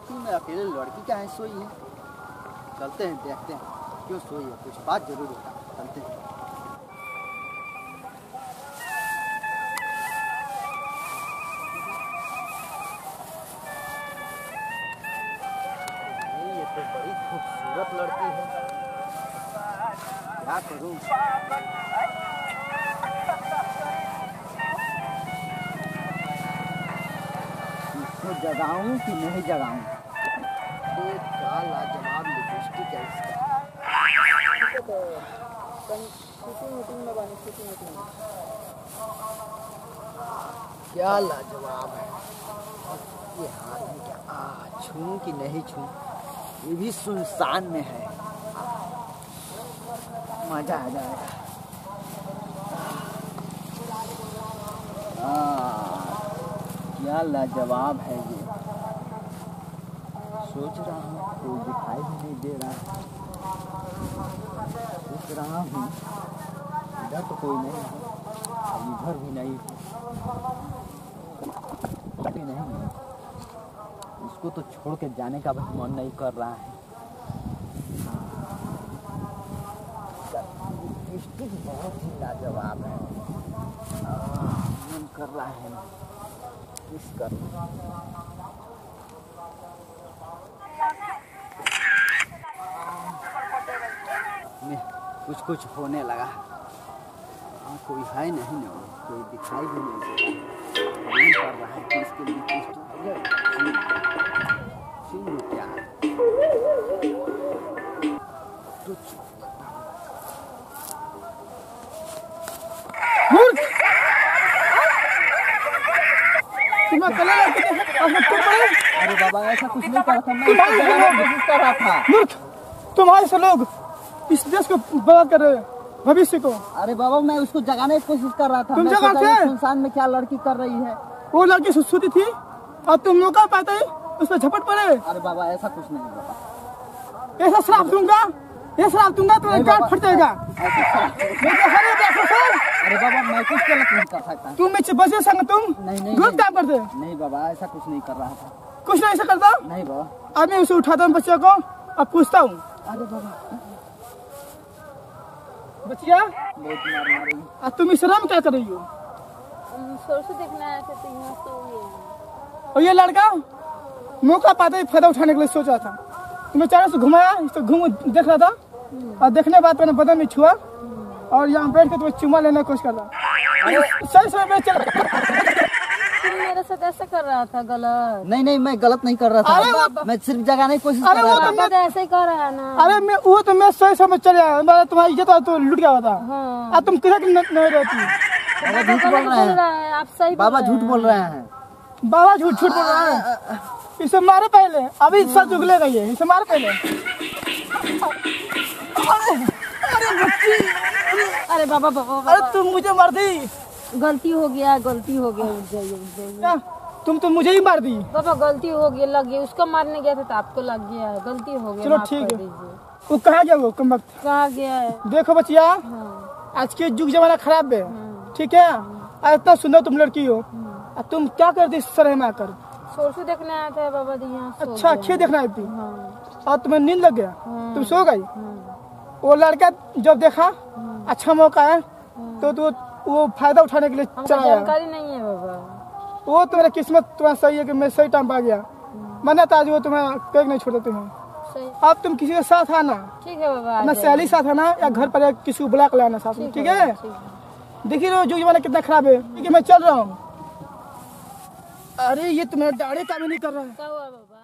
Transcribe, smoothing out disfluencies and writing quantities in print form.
लड़की में अकेले लड़की क्या है सोई है। चलते हैं देखते हैं क्यों सोई है, कुछ बात जरूर होगा। चलते हैं। ये तो बड़ी खूबसूरत लड़की है, क्या करूं। इसको जगाऊं कि नहीं जगाऊं। ये क्या लाजवाब लिपस्टिक है इसका। क्या लाजवाब है। ये हाथ में क्या छूं कि नहीं छूं। ये भी सुनसान में है, मजा आ जाएगा। क्या लाजवाब है ये। सोच रहा हूँ कोई दिखाई भी नहीं दे रहा है। सोच रहा हूँ इधर तो कोई नहीं है, इधर भी नहीं है। इसको तो छोड़ के जाने का भी मन नहीं कर रहा है। लिपस्टिक बहुत ही लाजवाब है। मन कर रहा है ना किस कर। कुछ होने लगा। कोई है नहीं ना, कोई दिखाई भी नहीं दे रहा। मन कर रहा है कि इसके लिए क्या तो अरे बाबा ऐसा कुछ नहीं कर रहा था। मूर्ख, तुम्हारे से लोग इस देश को बर्बाद कर रहे हैं, भविष्य को। अरे बाबा मैं उसको जगाने की कोशिश कर रहा था। तुम जगाते? सुनसान में क्या लड़की कर रही है। वो लड़की सुसुती थी और तुम मौका पाते ही उस पर झपट पड़े। अरे बाबा ऐसा कुछ नहीं बाबा। ऐसा श्राप दूंगा, ये श्राप दूंगा तो गांड फट जाएगा। अरे बाबा मैं कुछ गलत नहीं कर सकता। तुम मेरे बच्चे संग तुम नहीं गलत काम करते। नहीं बाबा ऐसा कुछ नहीं कर रहा था। कुछ नहीं ऐसा करता। नहीं बाबा। अब मैं उसे उठाता हूँ बच्चे को और पूछता हूँ। अरे बाबा बच्चिया बहुत मार रही है। तुम इस राम क्या कर रही हो। सरसों देखना है तो यहाँ सो गए। और ये लड़का मौका पाते ही फायदा उठाने के लिए सोच रहा था। तुम्हें चारों से घुमाया, इसको घूम देख रहा था और देखने के बाद मैंने बदन में छुआ और यहाँ बैठ के तुम्हें चुम्मा लेने की कोशिश कर रहा। सही समय पे चल। तुम मेरे साथ ऐसा कर रहा था गलत। नहीं मैं गलत नहीं कर रहा था। मैं सिर्फ जगाने की कोशिश कर रहा था। तो ऐसे ही कर रहा है ना। अरे मैं वो तो मैं सही समय चले आया, तुम्हारी इज्जत तो लुट गया था। हाँ। तुम किधर नहीं रहती। बाबा झूठ बोल रहे हैं। आप सही बाबा झूठ बोल रहे हैं। बाबा झूठ बोल रहे हैं। इसे मारे पहले, अभी सच उगलेगा ये। इसे मारे पहले। अरे बाबा बाबा। अरे तुम मुझे मार दी। गलती हो गया, गलती हो गया। उठ जाइए। तुम तो मुझे ही मार दी। बाबा गलती हो गई, लग गई। उसको मारने गया था तो आपको लग गया है। गलती हो गई। चलो ठीक है। वो कहाँ गया वो कम वक्त। कहाँ गया है। देखो बच्चिया, हाँ। आज के युग जमाना खराब है। ठीक है, इतना सुंदर तुम लड़की हो, तुम क्या करती शहर में आकर। सरसों देखने आया था बाबा जी यहाँ। अच्छा खेत देखना आई थी। हाँ। और तुम्हें नींद लग गया। हाँ। तुम सो गई। वो लड़का जब देखा अच्छा मौका है तो वो फायदा उठाने के लिए चला गया। जानकारी नहीं है बाबा। वो तुम्हारी किस्मत तुम्हारा सही है कि मैं सही टाइम पा गया। मैंने तो आज वो तुम्हें कहीं नहीं छोड़ा तुम्हें। अब तुम किसी के साथ आना। ठीक है बाबा। अपना सहेली साथ आना या घर पर किसी को बुला कर लाना साथ में। ठीक है। देखिए लो जो जमाना कितना खराब है। ठीक है मैं चल रहा हूँ। अरे ये तुम्हें दाढ़ी काम नहीं कर रहा है। क्या हुआ बाबा।